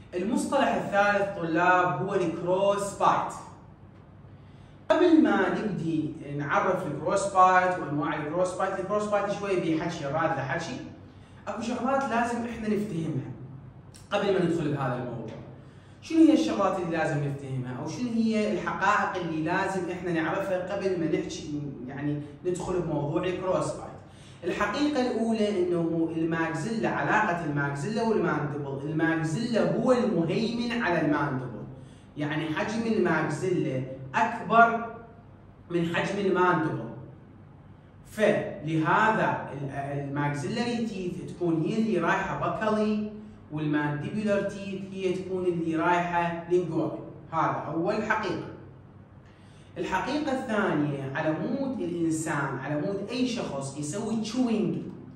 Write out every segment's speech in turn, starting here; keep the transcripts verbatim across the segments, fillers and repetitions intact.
المصطلح الثالث طلاب هو الكروس بايت. قبل ما نبدي نعرف الكروس بايت وانواع الكروس بايت، الكروس بايت شوي بيحكي راد لحكي، اكو شغلات لازم احنا نفتهمها قبل ما ندخل بهذا الموضوع. شنو هي الشغلات اللي لازم نفتهمها او شنو هي الحقائق اللي لازم احنا نعرفها قبل ما نحكي يعني ندخل بموضوع الكروس بايت؟ الحقيقة الأولى إنه الماكسيلا، علاقة الماكسيلا والماندبل، الماكسيلا هو المهيمن على الماندبل، يعني حجم الماكسيلا أكبر من حجم الماندبل، فلهذا الماكسيلاري تيث تكون هي اللي رايحة بكالي، والمانديبولار تيث هي تكون اللي رايحة لينجوالي. هذا أول حقيقة. الحقيقة الثانية، على مود الإنسان، على مود أي شخص يسوي تشوينج،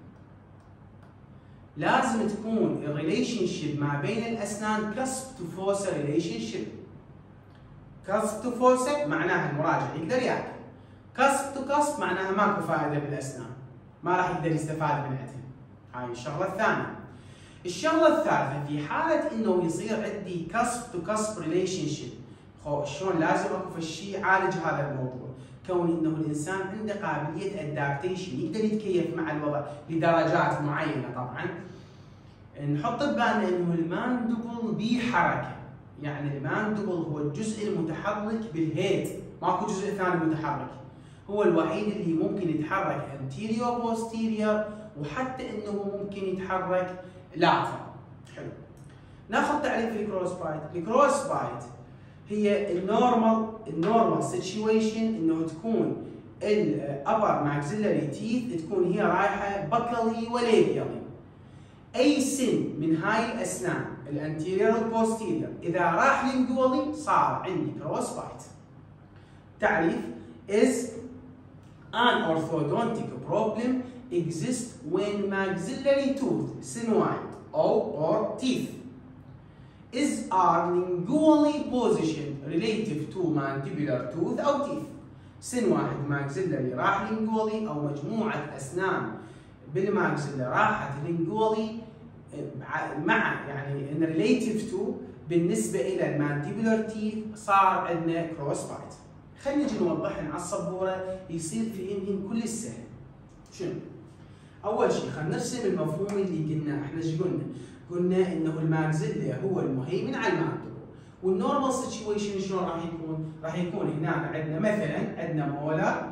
لازم تكون الريليشن شيب ما بين الأسنان كسب تو فوسا ريليشن شيب. كسب تو فوسا معناها المراجع يقدر ياكل، كسب تو كسب معناها ماكو فائدة بالأسنان، ما راح يقدر يستفاد من عندها. هاي الشغلة الثانية. الشغلة الثالثة، في حالة إنه يصير عندي كسب تو كسب ريليشن شيب، شلون لازم اكو شيء يعالج هذا الموضوع؟ كون انه الانسان عنده قابليه ادابتيشن، يقدر يتكيف مع الوضع لدرجات معينه. طبعا نحط ببالنا انه الماندبل بيه حركه، يعني الماندبل هو الجزء المتحرك بالهيد، ماكو جزء ثاني متحرك، هو الوحيد اللي ممكن يتحرك انتيريور بوستيريور، وحتى انه ممكن يتحرك لاترال. حلو. ناخذ تعريف الكروس بايت. الكروس بايت هي النورمال النورمال سيتويشن، انه تكون الابر ماكسيلاري تيث تكون هي رايحه بكالي وليبيالي. اي سن من هاي الاسنان الانتيريور والبوستيريور اذا راح لينجوالي صار عندي كروس بايت. تعريف is an orthodontic problem exists when maxillary tooth, sinoid or, or teeth is are lingually positioned relative to mandibular tooth أو teeth. سن واحد ماكسيلاري راح لينجولي، أو مجموعة أسنان بالماكسيلا راحت لينجولي مع يعني in relative to بالنسبة إلى المانديبولار تيث، صار عندنا كروس بايت. خلينا نجي نوضحهم على السبورة يصير فهمهم كل السهل. شنو؟ أول شيء خلينا نرسم المفهوم اللي قلناه. احنا ايش قلنا؟ قلنا انه الماكسيلا هو المهيمن على الماندبل، والنورمال سيتويشن شلون راح يكون؟ راح يكون هنا عندنا مثلا عندنا مولر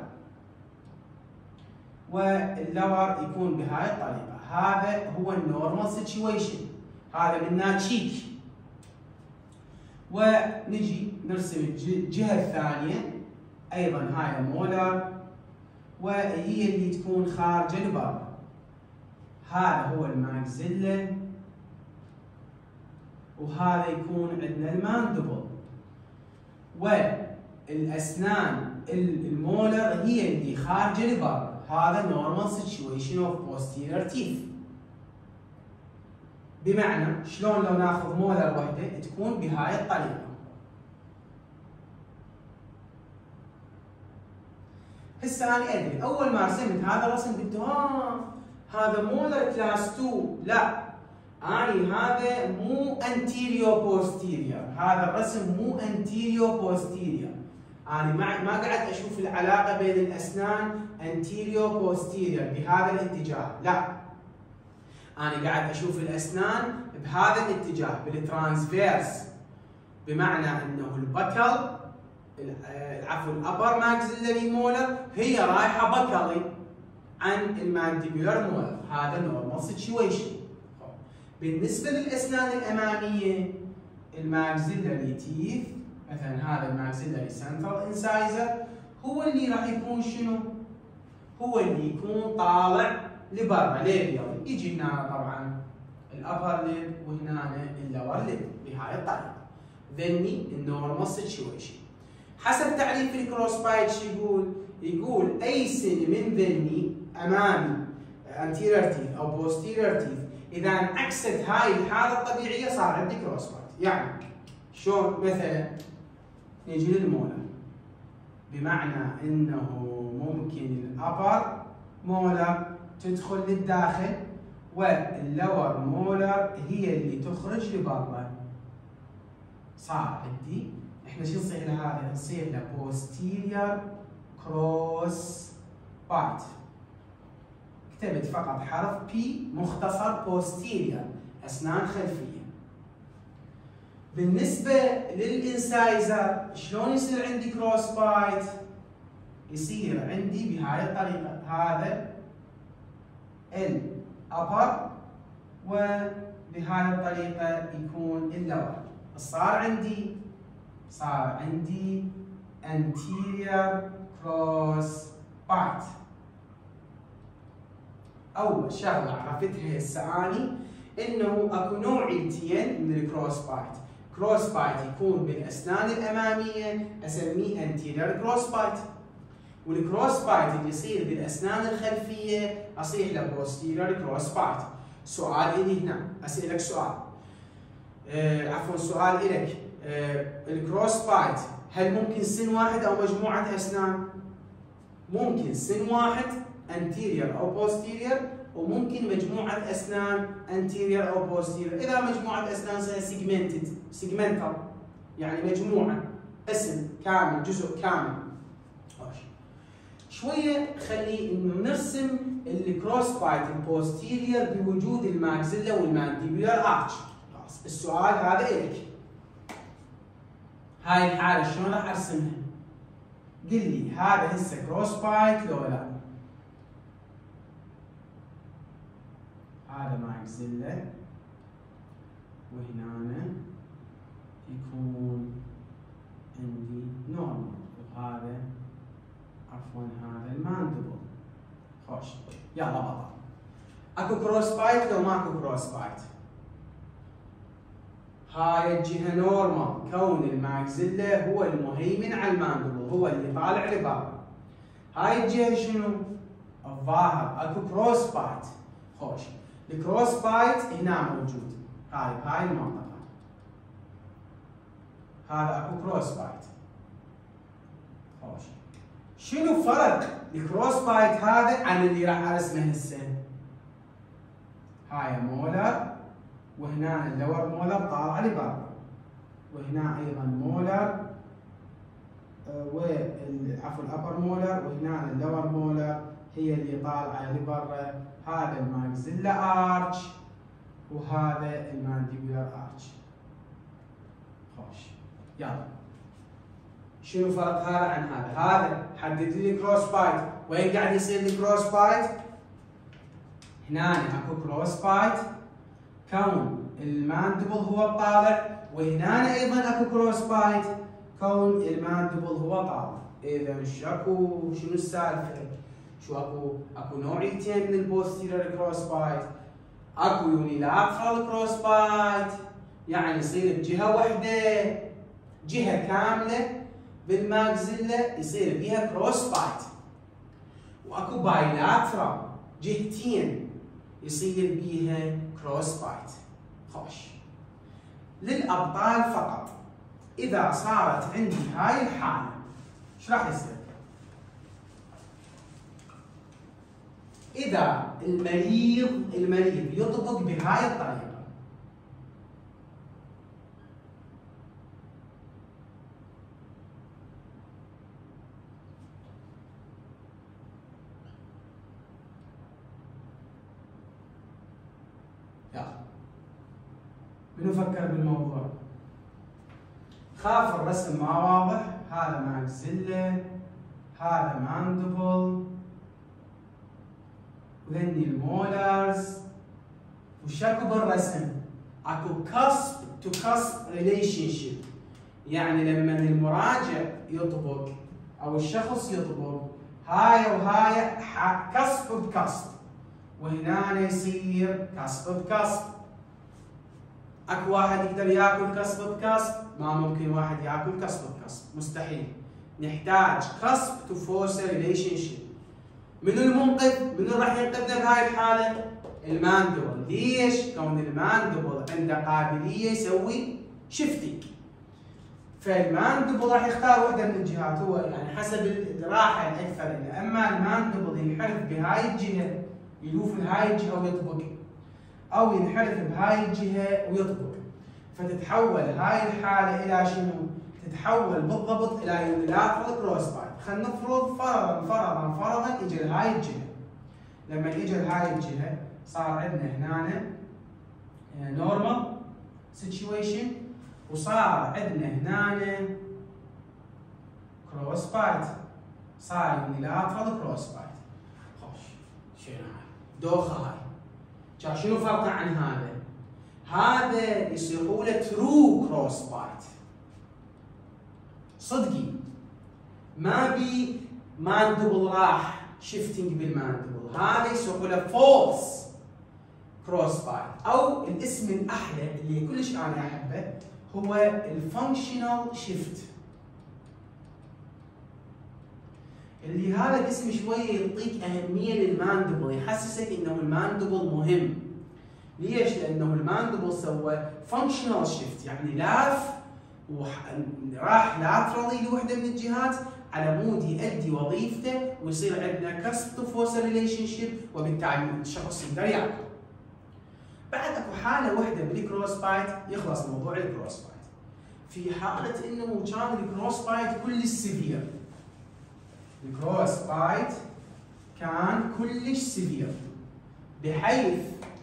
واللور يكون بهاي الطريقه، هذا هو النورمال سيتويشن، هذا منا تشيك. ونجي نرسم الجهه الثانيه ايضا، هاي مولر وهي اللي تكون خارجه لبرا، هذا هو الماكسيلا، وهذا يكون عندنا الماندبل. والاسنان المولر هي اللي خارجه لبرا، هذا نورمال سيتويشن اوف بوستيريور تيث. بمعنى شلون لو ناخذ مولر وحده تكون بهاي الطريقه. هسه انا ادري اول ما رسمت هذا الرسم قلت ها هذا مولر كلاس اثنين، لا اني هذا مو انتيريور بوستيريور، هذا الرسم مو انتيريور بوستيريور، انا ما ما قاعد اشوف العلاقه بين الاسنان انتيريور بوستيريور بهذا الاتجاه، لا انا قاعد اشوف الاسنان بهذا الاتجاه بالترانسفيرس، بمعنى انه البكل العفو الابر ماكسيلاري مولر هي رايحه بكلي عن المانديبولار مولر، هذا نورمال سيتويشن. بالنسبه للاسنان الاماميه الماكسيلاري تيث، مثلا هذا الماكسيلاري سنترال انسايزر هو اللي راح يكون شنو؟ هو اللي يكون طالع لبرا ليبيال، يجي هنا طبعا الابر ليب وهنا اللور ليب بهاي الطريقه. ذني النورمال سيتويشن. حسب تعريف الكروس بايت شو يقول؟ يقول اي سن من ذني امامي anterior teeth او posterior teeth اذا انعكست هاي الحاله الطبيعيه صار عندي كروس بايت. يعني شلون؟ مثلا نجي للمولر، بمعنى انه ممكن الابر مولر تدخل للداخل واللور مولر هي اللي تخرج لبرا، صار عندي احنا شو نصير له هذا؟ نصير له posterior cross bite. كتبت فقط حرف P مختصر posterior اسنان خلفيه. بالنسبه للانسايزر شلون يصير عندي كروس بايت؟ يصير عندي بهاي الطريقه، هذا الابر وبهاي الطريقه يكون اللور. صار عندي صار عندي anterior cross bite. اول شغله عرفتها هسه اني انه اكو نوعيتين من الكروس بايت. كروس بايت يكون بالاسنان الاماميه اسميه anterior cross bite، والكروس بايت اللي يصير بالاسنان الخلفيه اصيح له posterior cross bite. سؤال الي هنا، اسالك سؤال آه عفوا سؤال الك آه الكروس بايت هل ممكن سن واحد او مجموعه اسنان؟ ممكن سن واحد anterior او posterior، وممكن مجموعه اسنان anterior او posterior. اذا مجموعه اسنان صار segmented segmental يعني مجموعه اسم كامل جزء كامل. شويه خلي انه نرسم الكروس بايت البوستيريور بوجود الماكسيلا والمانديبولار ارش. السؤال هذا الك. هاي الحاله شلون راح ارسمها؟ قل لي هذا هسه كروس بايت لو لا؟ هذا ماكسيلا وهنا يكون عندي نورمال، وهذا عفوا هذا الماندبل. خوش يلا بابا، اكو كروس بايت لو ماكو كروس بايت؟ هاي الجهه نورمال، كون الماكسيلا هو المهيمن على الماندبل، هو اللي طالع لبابا. هاي الجهه شنو؟ الظاهر اكو كروس بايت. خوش الكروس بايت هنا موجود، هاي بهاي المنطقه، هذا اكو كروس بايت. خوش شنو فرق الكروس بايت هذا عن اللي راح ارسمه هسه؟ هاي مولر وهنا اللور مولر طالع لبرا، وهنا ايضا مولر عفوا الابر مولر، وهنا اللور مولر هي اللي طالعه لبرا. هذا الماكسيلا ارش وهذا المانديبولار ارش. خوش يلا شنو فرق هذا عن هذا؟ هذا حدد لي كروس بايت، وين قاعد يصير لي كروس بايت؟ هنا اكو كروس بايت كون الماندبل هو الطالع، وهنا ايضا اكو كروس بايت كون الماندبل هو طالع. اذا شكو شنو السالفه؟ شو اكو اكو نوعيتين من البوستيريور كروس بايت. اكو يونيلاترال كروس بايت يعني يصير بجهه واحده، جهه كامله بالماكسيلا يصير بيها كروس بايت. واكو بايلاترال جهتين يصير بيها كروس بايت. خوش للابطال فقط، اذا صارت عندي هاي الحاله ايش راح يصير؟ اذا المريض المريض يطبق بهاي الطريقه، يلا منو فكر بالموضوع؟ خاف الرسم ما واضح. هذا ماكسيلا، هذا ماندبل، وذني المولرز، وشكو بالرسم اكو كاسب تو كاسب ريليشن شيب، يعني لما المراجع يطبق او الشخص يطبق هاي وهاي كسب بكسب، وهنا يصير كسب بكسب. اكو واحد يقدر ياكل كسب بكسب؟ ما ممكن واحد ياكل كسب بكسب، مستحيل. نحتاج كسب تو فورس ريليشن شيب. منو المنقذ؟ منو راح ينقذنا بهاي الحاله؟ الماندبل. ليش؟ كون الماندبل عنده قابليه يسوي شيفتنج. فالماندبل راح يختار وحده من الجهات، هو يعني حسب الراحه الاكثر له. اما الماندبل ينحرف بهاي الجهه يلوف لهاي الجهه ويطبق، او ينحرف بهاي الجهه ويطبق. فتتحول هاي الحاله الى شنو؟ تتحول بالضبط الى يونيلاترال كروس بايت. خلينا نفرض فرضا فرضا فرضا اجى لهاي الجهه. لما اجى لهاي الجهه صار عندنا هنا نورمال سيتويشن وصار عندنا هنا كروس بايت. صار يونيلاترال كروس بايت. خوش شنو هاي؟ دوخه هاي. شاف شنو فرقه عن هذا؟ هذا يصيحوا له ترو كروس بايت. صدقي ما بي ماندبل راح شيفتنج بالماندبل، هذا يصيحوا له فولس كروس بايت، او الاسم الاحلى اللي كلش انا احبه هو الفانكشنال شيفت. اللي هذا الاسم شويه يعطيك اهميه للماندبل، يحسسك انه الماندبل مهم. ليش؟ لانه الماندبل سوى فانكشنال شيفت، يعني لاف وراح لاترالي لوحده من الجهات على مود يؤدي وظيفته ويصير عندنا كاسب تو فورس ريليشن شيب، وبالتالي الشخص يقدر ياكل. بعد اكو حاله واحده بالكروس بايت يخلص موضوع الكروس بايت. في حاله انه كان الكروس بايت كلش سيفير. الكروس بايت كان كلش سيفير بحيث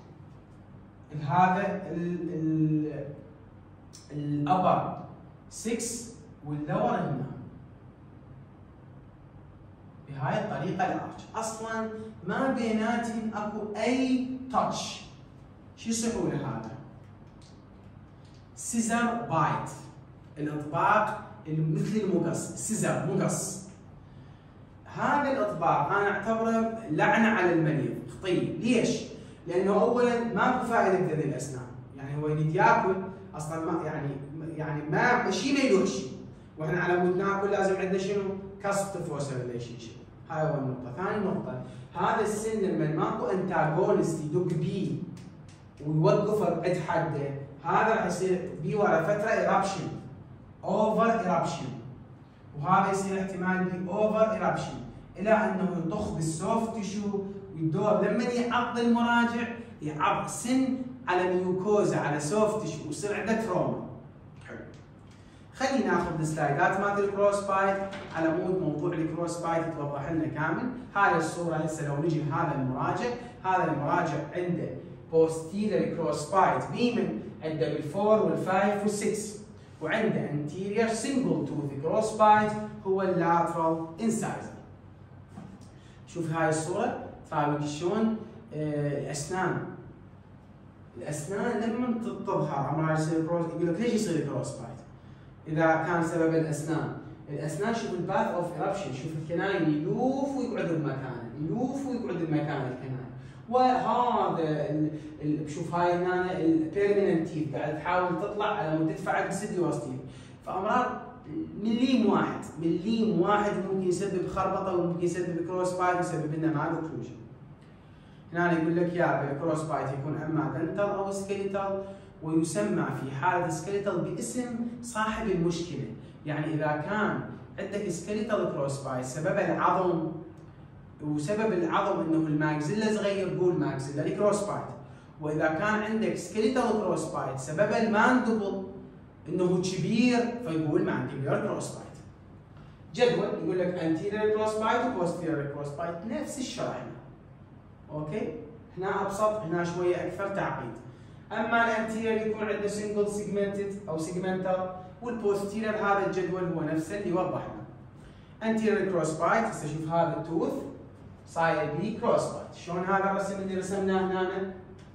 هذا الابر ستة واللور هنا بهاي الطريقه الارش، اصلا ما بيناتهم اكو اي تاتش. شو يصيحوا له هذا؟ سيزر بايت، الاطباق مثل المقص، سيزر مقص. هذا الاطباق انا اعتبره لعنه على المريض، خطيه. ليش؟ لانه اولا ماكو فائده بذي الاسنان، يعني هو يريد ياكل اصلا ما يعني يعني ما شيء ما يدوخ شيء، واحنا على مود ناكل لازم عندنا شنو؟ كاسب تو فورس ريليشن شيب. هاي اول نقطه. ثاني نقطه، هذا السن لما ماكو انتاغونست يدق بيه ويوقفه بعد حده، هذا راح يصير بيه ورا فتره ايرابشن، اوفر ايرابشن، وهذا يصير احتمال بيه اوفر ايرابشن الى انه يضخ بالسوفت تيشو ويدور. لما يعض المراجع يعض سن على ميوكوزا على سوفت تيشو ويصير عنده تروما. حلو. خلينا ناخذ السلايدات مالت الكروس بايت على مود موضوع الكروس بايت يتوضح لنا كامل. هاي الصوره هسه لو نجي لهذا المراجع، هذا المراجع عنده بوستيرير كروس بايت بيمن، عنده بالفور والفايف والسكس، وعنده انتيرير سنجل توث كروس بايت هو اللاترال انسايزر. شوف هاي الصوره تراويك شلون آه الاسنان. الاسنان لما تظهر امراض يصير كروس، يقول لك ليش يصير كروس بايت؟ اذا كان سبب الاسنان، الاسنان شوف الباث اوف ايربشن، شوف الكناين يلوف ويقعد بمكانه، يلوف ويقعد بمكان الكناين. وهذا شوف هاي هنا البيرمننت تيث قاعد تحاول تطلع على مود تدفع الديسيديوستين. فامراض مليم واحد مليم واحد ممكن يسبب خربطه وممكن يسبب كروس بايت ويسبب لنا مال اوكلوجن. هنا يقول لك يا الكروس بايت يكون اما دنتال او سكيليتال، ويسمى في حاله سكيليتال باسم صاحب المشكله. يعني اذا كان عندك سكيليتال كروس بايت سبب العظم، وسبب العظم انه الماكسيلا صغير قول ماكسيلا كروس بايت. واذا كان عندك سكيليتال كروس بايت سبب الماندبل انه كبير فيقول مانديبيولار كروس بايت. جدول يقول لك انتيريور كروس بايت وبوستيريور كروس بايت نفس الشرح. اوكي؟ هنا ابسط، هنا شويه اكثر تعقيد. اما الانتيريور يكون عنده سنجل سيجمنتد او سيجمنتال، والبوستيريور هذا الجدول هو نفسه اللي وضح لنا. انتيريور كروس بايت، هسه شوف هذا التوث صاير بي كروس بايت، شلون هذا الرسم اللي رسمناه هنا؟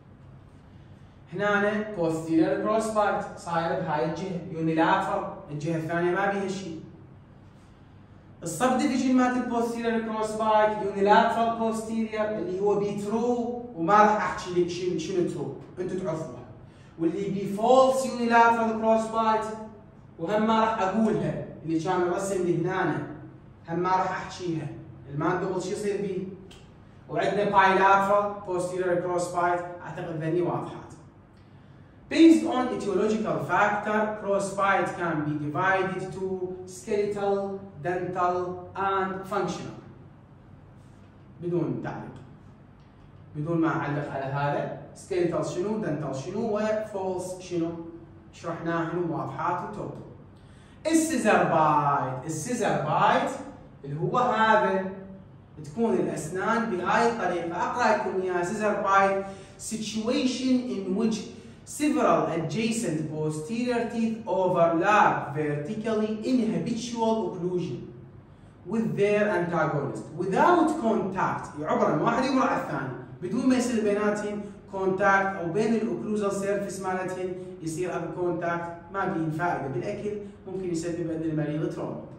هنا بوستيريور كروس بايت صاير بهاي الجهه يونيلاترال، الجهه الثانيه ما بيها شيء. السب ديفيجن مالت البوستيريور كروس بايت يونيلاترال بوستيريور اللي هو بي ترو، وما راح احكي لك شنو شنو ترو انتم تعرفوها، واللي بي فولس يونيلاترال كروس بايت وهم ما راح اقولها، اللي كان الرسم اللي هنا هم ما راح احكيها. الماندبل شو يصير بيه؟ وعندنا بايلاترال posterior cross بايت، اعتقد ذني واضحات. Based on etiological factor, cross bite can be divided to skeletal, dental, and functional. بدون تعليق. بدون ما اعلق على هذا، skeletal شنو، dental شنو، و false شنو. شرحناها احنا واضحات وتوب. السيزر بايت، السيزر بايت اللي هو هذا، تكون الاسنان بهاي الطريقه. اقرا لكم اياها. سيزر بايت situation in which several adjacent posterior teeth overlap vertically in habitual occlusion with their antagonist without contact. عبرا واحد يمر على الثاني بدون ما يصير بيناتهم كونتاكت، او بين الاوكلوزال سيرفيس مالتهم يصير اكو كونتاكت، ما بين فائده بالاكل، ممكن يسبب عند المريض تروما.